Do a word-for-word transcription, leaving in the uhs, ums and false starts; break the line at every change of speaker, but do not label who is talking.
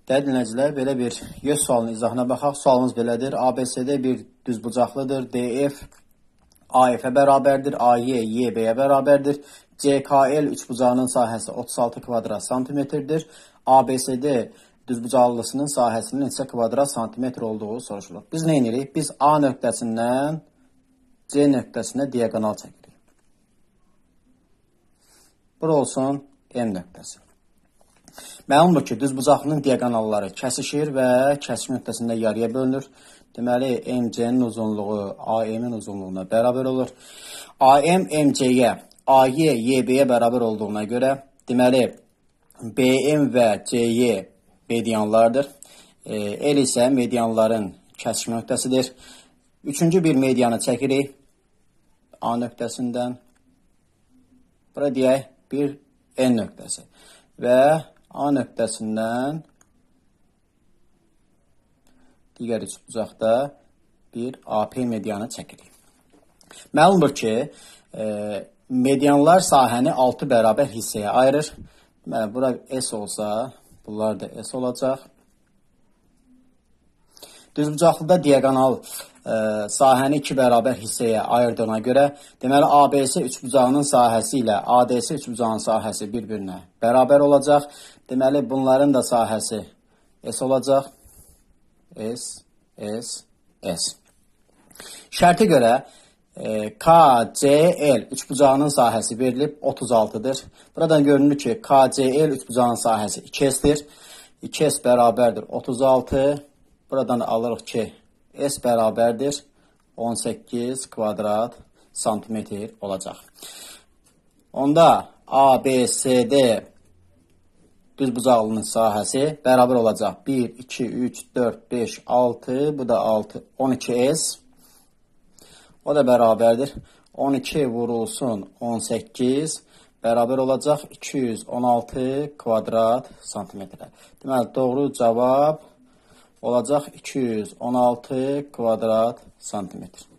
Dəyərli dinləyicilər, belə bir yüz sualının izahına baxaq. Sualımız belədir. A B C D bir düzbucaqlıdır. D F A F-ə bərabərdir. A Y Y B-yə bərabərdir. C K L üçbucağının sahəsi otuz altı kvadrat santimetrdir. A B C D düzbucaqlısının sahəsinin neçə kvadrat santimetr olduğu soruşulur. Biz nə edirik? Biz A nöqtəsindən C nöqtəsinə diagonal çəkirik. Bura olsun M nöqtəsi. Məlumdur ki, düzbucaqlının diagonalları kəsişir və kəsiş nöqtəsində yarıya bölünür. Deməli, M C'nin uzunluğu A M'in uzunluğuna bərabər olur. A M M C'yə, A Y Y B-yə bərabər olduğuna görə, deməli, B M və C Y medianlardır. E, L isə medianların kəsiş nöqtəsidir. Üçüncü bir medianı çəkirik A nöqtəsindən. Bura deyək bir N nöqtəsi. Və A nöqtəsindən digər üçbucaqda bir A P medianı çəkirik. Məlumdur ki, e, medianlar sahəni altı bərabər hissəyə ayırır. Deməli, bura S olsa, bunlar da S olacaq. Düzbucaqlıda diagonal e, sahəni iki bərabər hissəyə ayırdığına görə, deməli, A B C üçbucağının sahəsi ilə A D C üçbucağının sahəsi bir-birinə bərabər olacaq. Deməli, bunların da sahəsi S olacaq. S, S, S. Şərtə görə e, K C L üçbucağının sahəsi verilib otuz altıdır. Buradan görünür ki, K C L üçbucağının sahəsi iki S'dir. iki S bərabərdir otuz altı. Buradan alırıq ki, S bərabərdir on səkkiz kvadrat santimetr olacaq. Onda A B C D düzbucaqlının sahəsi bərabər olacaq. bir, iki, üç, dörd, beş, altı, bu da altı, on iki S. O da bərabərdir. on iki vurulsun on səkkiz bərabər olacaq iki yüz on altı kvadrat santimetrə. Deməli, doğru cavab olacaq iki yüz on altı kvadrat santimetr.